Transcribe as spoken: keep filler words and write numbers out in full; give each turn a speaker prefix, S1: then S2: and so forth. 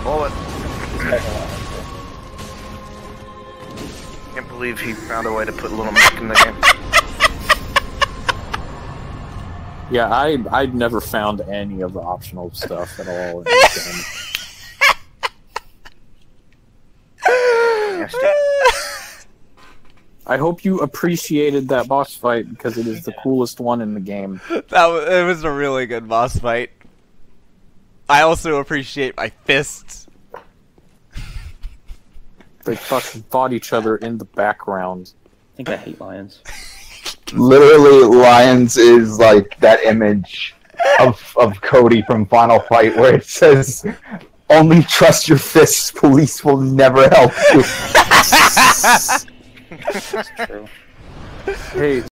S1: Bullet. Can't believe he found a way to put Little Mac in the game.
S2: Yeah, I I'd never found any of the optional stuff at all in this game. I hope you appreciated that boss fight because it is the coolest one in the game.
S3: That was, it was a really good boss fight. I also appreciate my fists.
S2: They fucking fought each other in the background.
S4: I think I hate lions.
S5: Literally, Lions is like that image of of Cody from Final Fight where it says, "Only trust your fists. Police will never help you."
S4: That's true.
S2: Hey.